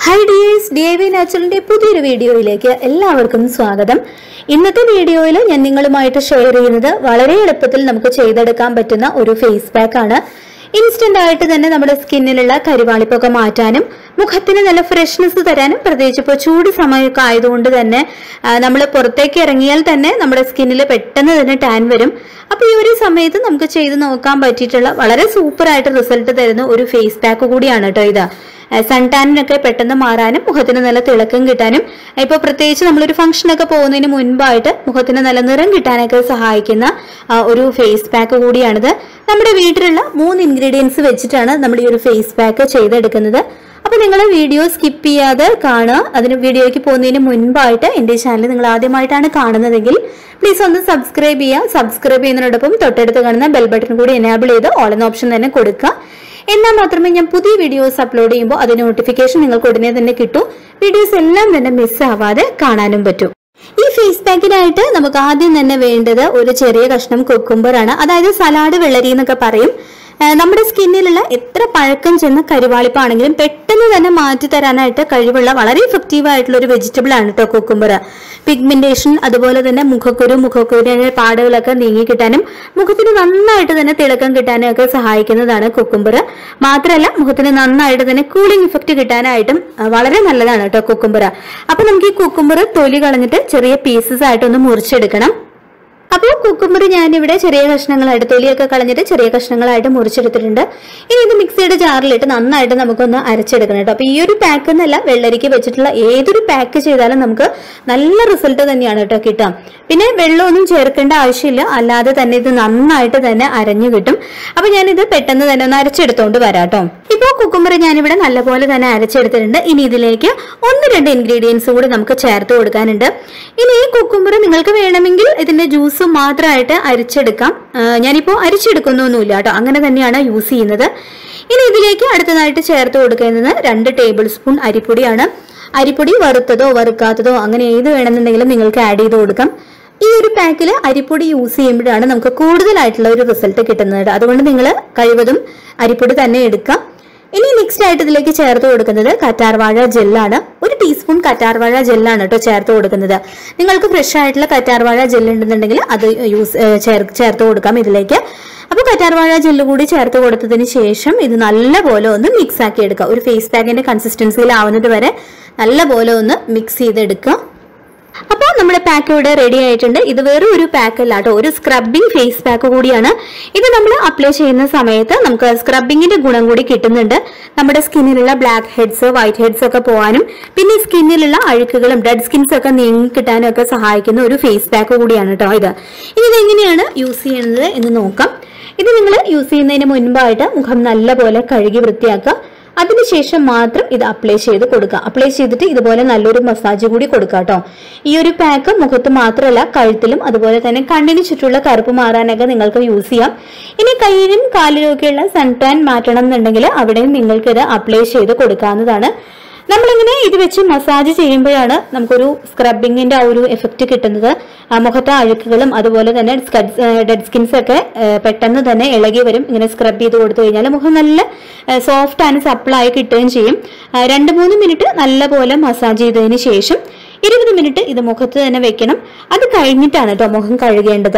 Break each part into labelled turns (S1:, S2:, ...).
S1: Hi dears, DIY Natural's പുതിയൊരു വീഡിയോയിലേക്ക് എല്ലാവർക്കും സ്വാഗതം. ഇന്നത്തെ വീഡിയോയിൽ ഞാൻ നിങ്ങളുമായിട്ട് ഷെയർ ചെയ്യുന്നത് വളരെ എളുപ്പത്തിൽ നമുക്ക് ചെയ്തെടുക്കാൻ പറ്റുന്ന ഒരു ഫേസ് പാക്ക് ആണ്. ഇൻസ്റ്റന്റ് ആയിട്ട് തന്നെ നമ്മുടെ സ്കിന്നിലുള്ള കരിവാളിപ്പൊക്കെ മാറ്റാനും മുഖത്തിന് നല്ല ഫ്രഷ്നെസ് തരാനും പ്രത്യേകിച്ച് ഇപ്പോൾ ചൂട് സമയമൊക്കെ ആയതുകൊണ്ട് തന്നെ നമ്മൾ പുറത്തേക്ക് ഇറങ്ങിയാൽ തന്നെ നമ്മുടെ സ്കിന്നിൽ പെട്ടെന്ന് തന്നെ ടാൻ വരും. അപ്പോൾ ഈ ഒരു സമയത്ത് നമുക്ക് ചെയ്ത് നോക്കാൻ പറ്റിയിട്ടുള്ള വളരെ സൂപ്പർ ആയിട്ട് റിസൾട്ട് തരുന്ന ഒരു ഫേസ് പാക്ക് കൂടിയാണ് കേട്ടോ ഇത്. സൺ ടാനിനൊക്കെ പെട്ടെന്ന് മാറാനും മുഖത്തിന് നല്ല തിളക്കം കിട്ടാനും ഇപ്പോൾ പ്രത്യേകിച്ച് നമ്മളൊരു ഫംഗ്ഷനൊക്കെ പോകുന്നതിന് മുൻപായിട്ട് മുഖത്തിന് നല്ല നിറം കിട്ടാനൊക്കെ സഹായിക്കുന്ന ഒരു ഫേസ് പാക്ക് കൂടിയാണിത്. നമ്മുടെ വീട്ടിലുള്ള 3 ഇൻഗ്രീഡിയൻസ് വെച്ചിട്ടാണ് നമ്മൾ ഈ ഒരു ഫേസ് പാക്ക് ചെയ്തെടുക്കുന്നത്. അപ്പോൾ നിങ്ങൾ വീഡിയോ സ്കിപ്പ് ചെയ്യാതെ കാണുക. അതിന് വീഡിയോയ്ക്ക് പോകുന്നതിന് മുൻപായിട്ട് എൻ്റെ ചാനൽ നിങ്ങൾ ആദ്യമായിട്ടാണ് കാണുന്നതെങ്കിൽ പ്ലീസ് ഒന്ന് സബ്സ്ക്രൈബ് ചെയ്യുക. സബ്സ്ക്രൈബ് ചെയ്യുന്നതിനോടൊപ്പം തൊട്ടടുത്ത് കാണുന്ന ബെൽ ബട്ടൺ കൂടി എനേബിൾ ചെയ്ത് ഓൾ എന്ന ഓപ്ഷൻ തന്നെ കൊടുക്കുക. എന്നാൽ മാത്രമേ ഞാൻ പുതിയ വീഡിയോസ് അപ്ലോഡ് ചെയ്യുമ്പോൾ അതിന് നോട്ടിഫിക്കേഷൻ നിങ്ങൾക്ക് ഉടനെ തന്നെ കിട്ടും. വീഡിയോസ് എല്ലാം തന്നെ മിസ് ആവാതെ കാണാനും പറ്റും. ഈ ഫേസ് പാക്കിനായിട്ട് നമുക്ക് ആദ്യം തന്നെ വേണ്ടത് ഒരു ചെറിയ കഷ്ണം കുക്കുംബർ ആണ്. അതായത് സലാഡ് വെള്ളരി എന്നൊക്കെ പറയും. നമ്മുടെ സ്കിന്നിലുള്ള എത്ര പഴക്കം ചെന്ന കരിവാളിപ്പാണെങ്കിലും പെട്ടെന്ന് തന്നെ മാറ്റി തരാനായിട്ട് കഴിവുള്ള വളരെ ഇഫക്റ്റീവ് ആയിട്ടുള്ള ഒരു വെജിറ്റബിൾ ആണ് കേട്ടോ കുക്കുംബർ. പിഗ്മെന്റേഷൻ അതുപോലെ തന്നെ മുഖക്കുരുവിന്റെ പാടുകളൊക്കെ നീങ്ങി കിട്ടാനും മുഖത്തിന് നന്നായിട്ട് തന്നെ തിളക്കം കിട്ടാനും ഒക്കെ സഹായിക്കുന്നതാണ് കുക്കുംബർ. മാത്രമല്ല മുഖത്തിന് നന്നായിട്ട് തന്നെ കൂളിംഗ് ഇഫക്റ്റ് കിട്ടാനായിട്ടും വളരെ നല്ലതാണ് കേട്ടോ കുക്കുംബർ. അപ്പൊ നമുക്ക് ഈ കുക്കുംബർ തൊലി കളഞ്ഞിട്ട് ചെറിയ പീസസ് ആയിട്ടൊന്ന് മുറിച്ചെടുക്കണം. അപ്പോൾ കുക്കുംബർ ഞാനിവിടെ ചെറിയ കഷ്ണങ്ങളായിട്ട് തൊലിയൊക്കെ കളഞ്ഞിട്ട് ചെറിയ കഷ്ണങ്ങളായിട്ട് മുറിച്ചെടുത്തിട്ടുണ്ട്. ഇനി ഇത് മിക്സിയുടെ ജാറിലിട്ട് നന്നായിട്ട് നമുക്കൊന്ന് അരച്ചെടുക്കണം കേട്ടോ. അപ്പൊ ഈ ഒരു പാക്ക് എന്നല്ല, വെള്ളരിക്ക് വെച്ചിട്ടുള്ള ഏതൊരു പാക്ക് ചെയ്താലും നമുക്ക് നല്ല റിസൾട്ട് തന്നെയാണ് കേട്ടോ കിട്ടാം. പിന്നെ വെള്ളമൊന്നും ചേർക്കേണ്ട ആവശ്യമില്ല, അല്ലാതെ തന്നെ ഇത് നന്നായിട്ട് തന്നെ അരഞ്ഞു കിട്ടും. അപ്പൊ ഞാനിത് പെട്ടെന്ന് തന്നെ ഒന്ന് അരച്ചെടുത്തോണ്ട് വരാം കേട്ടോ. ഇപ്പോൾ കുക്കുംബർ ഞാനിവിടെ നല്ലപോലെ തന്നെ അരച്ചെടുത്തിട്ടുണ്ട്. ഇനി ഇതിലേക്ക് 1-2 ഇൻഗ്രീഡിയൻസ് കൂടി നമുക്ക് ചേർത്ത് കൊടുക്കാനുണ്ട്. ഇനി ഈ കുക്കുംബർ നിങ്ങൾക്ക് വേണമെങ്കിൽ ഇതിന്റെ ജ്യൂസ് മാത്രമായിട്ട് അരിച്ചെടുക്കാം. ഞാനിപ്പോൾ അരിച്ചെടുക്കുന്നൊന്നുമില്ല കേട്ടോ, അങ്ങനെ തന്നെയാണ് യൂസ് ചെയ്യുന്നത്. ഇനി ഇതിലേക്ക് അടുത്തതായിട്ട് ചേർത്ത് കൊടുക്കുന്നത് 2 ടേബിൾ സ്പൂൺ അരിപ്പൊടിയാണ്. അരിപ്പൊടി വറുത്തതോ വറുക്കാത്തതോ അങ്ങനെ ഏത് വേണമെന്നുണ്ടെങ്കിലും നിങ്ങൾക്ക് ആഡ് ചെയ്ത് കൊടുക്കാം. ഈ ഒരു പാക്കിൽ അരിപ്പൊടി യൂസ് ചെയ്യുമ്പോഴാണ് നമുക്ക് കൂടുതലായിട്ടുള്ള ഒരു റിസൾട്ട് കിട്ടുന്നത്. അതുകൊണ്ട് നിങ്ങൾ കഴിവതും അരിപ്പൊടി തന്നെ എടുക്കാം. ഇനി നെക്സ്റ്റ് ആയിട്ട് ഇതിലേക്ക് ചേർത്ത് കൊടുക്കുന്നത് കറ്റാർവാഴ ജെല്ലാണ്. 1 ടീസ്പൂൺ കറ്റാർവാഴ ജെല്ലാണ് കേട്ടോ ചേർത്ത് കൊടുക്കുന്നത്. നിങ്ങൾക്ക് ഫ്രഷ് ആയിട്ടുള്ള കറ്റാർവാഴ ജെല്ല് ഉണ്ടെന്നുണ്ടെങ്കിൽ അത് ചേർത്ത് കൊടുക്കാം ഇതിലേക്ക്. അപ്പോൾ കറ്റാർവാഴ ജെല്ല് കൂടി ചേർത്ത് കൊടുത്തതിന് ശേഷം ഇത് നല്ലപോലെ ഒന്ന് മിക്സ് ആക്കി എടുക്കുക. ഒരു ഫേസ് പാക്കിന്റെ കൺസിസ്റ്റൻസിയിൽ ആവുന്നത് വരെ നല്ലപോലെ ഒന്ന് മിക്സ് ചെയ്തെടുക്കുക. അപ്പോൾ നമ്മുടെ പാക്ക് ഇവിടെ റെഡി ആയിട്ടുണ്ട്. ഇത് വെറും ഒരു പാക്ക് അല്ല കേട്ടോ, ഒരു സ്ക്രബിംഗ് ഫേസ് പാക്ക് കൂടിയാണ്. ഇത് നമ്മൾ അപ്ലൈ ചെയ്യുന്ന സമയത്ത് നമുക്ക് സ്ക്രബിങ്ങിന്റെ ഗുണം കൂടി കിട്ടുന്നുണ്ട്. നമ്മുടെ സ്കിന്നിലുള്ള ബ്ലാക്ക് ഹെഡ്സ് വൈറ്റ് ഹെഡ്സ് ഒക്കെ പോകാനും പിന്നെ സ്കിന്നിലുള്ള അഴുക്കുകളും ഡെഡ് സ്കിൻസ് ഒക്കെ നീങ്ങി കിട്ടാനും ഒക്കെ സഹായിക്കുന്ന ഒരു ഫേസ് പാക്ക് കൂടിയാണ് കേട്ടോ ഇത്. ഇനി ഇതെങ്ങനെയാണ് യൂസ് ചെയ്യുന്നത് എന്ന് നോക്കാം. ഇത് നിങ്ങൾ യൂസ് ചെയ്യുന്നതിന് മുൻപായിട്ട് മുഖം നല്ലപോലെ കഴുകി വൃത്തിയാക്കുക. അതിനുശേഷം മാത്രം ഇത് അപ്ലൈ ചെയ്ത് കൊടുക്കുക. അപ്ലൈ ചെയ്തിട്ട് ഇതുപോലെ നല്ലൊരു മസാജ് കൂടി കൊടുക്കുക കേട്ടോ. ഈ ഒരു പാക്ക് മുഖത്ത് മാത്രമല്ല കഴുത്തിലും അതുപോലെ തന്നെ കണ്ണിന് ചുറ്റുള്ള കറുപ്പ് മാറാനൊക്കെ നിങ്ങൾക്ക് യൂസ് ചെയ്യാം. ഇനി കയ്യിലും കാലിലും ഒക്കെയുള്ള സൺ ടാൻ മാറ്റണം എന്നുണ്ടെങ്കിൽ അവിടെയും നിങ്ങൾക്ക് ഇത് അപ്ലൈ ചെയ്ത് കൊടുക്കാവുന്നതാണ്. നമ്മളിങ്ങനെ ഇത് വെച്ച് മസാജ് ചെയ്യുമ്പോഴാണ് നമുക്കൊരു സ്ക്രബിങ്ങിന്റെ ആ ഒരു എഫക്റ്റ് കിട്ടുന്നത്. മുഖത്തെ അഴുക്കുകളും അതുപോലെ തന്നെ ഡെഡ് സ്കിൻസ് ഒക്കെ പെട്ടെന്ന് തന്നെ ഇളകി വരും. ഇങ്ങനെ സ്ക്രബ് ചെയ്ത് കൊടുത്തു കഴിഞ്ഞാൽ മുഖം നല്ല സോഫ്റ്റ് ആൻഡ് സപ്പിളായി കിട്ടുകയും ചെയ്യും. 2-3 മിനിറ്റ് നല്ലപോലെ മസാജ് ചെയ്തതിന് ശേഷം 20 മിനിറ്റ് ഇത് മുഖത്ത് തന്നെ വെക്കണം. അത് കഴിഞ്ഞിട്ടാണ് കേട്ടോ മുഖം കഴുകേണ്ടത്.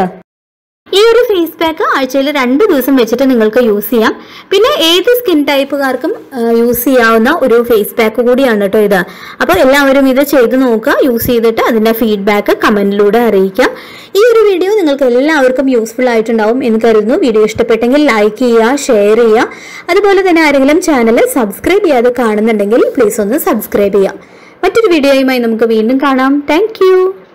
S1: ഈ ഒരു ഫേസ് പാക്ക് ആഴ്ചയിൽ 2 ദിവസം വെച്ചിട്ട് നിങ്ങൾക്ക് യൂസ് ചെയ്യാം. പിന്നെ ഏത് സ്കിൻ ടൈപ്പുകാർക്കും യൂസ് ചെയ്യാവുന്ന ഒരു ഫേസ് പാക്ക് കൂടിയാണ് കേട്ടോ ഇത്. അപ്പോൾ എല്ലാവരും ഇത് ചെയ്ത് നോക്കുക. യൂസ് ചെയ്തിട്ട് അതിന്റെ ഫീഡ്ബാക്ക് കമന്റിലൂടെ അറിയിക്കാം. ഈ ഒരു വീഡിയോ നിങ്ങൾക്ക് എല്ലാവർക്കും യൂസ്ഫുൾ ആയിട്ടുണ്ടാവും എന്ന് കരുതുന്നു. വീഡിയോ ഇഷ്ടപ്പെട്ടെങ്കിൽ ലൈക്ക് ചെയ്യുക, ഷെയർ ചെയ്യുക. അതുപോലെ തന്നെ ആരെങ്കിലും ചാനൽ സബ്സ്ക്രൈബ് ചെയ്യാതെ കാണുന്നുണ്ടെങ്കിൽ പ്ലീസ് ഒന്ന് സബ്സ്ക്രൈബ് ചെയ്യാം. മറ്റൊരു വീഡിയോയുമായി നമുക്ക് വീണ്ടും കാണാം. താങ്ക്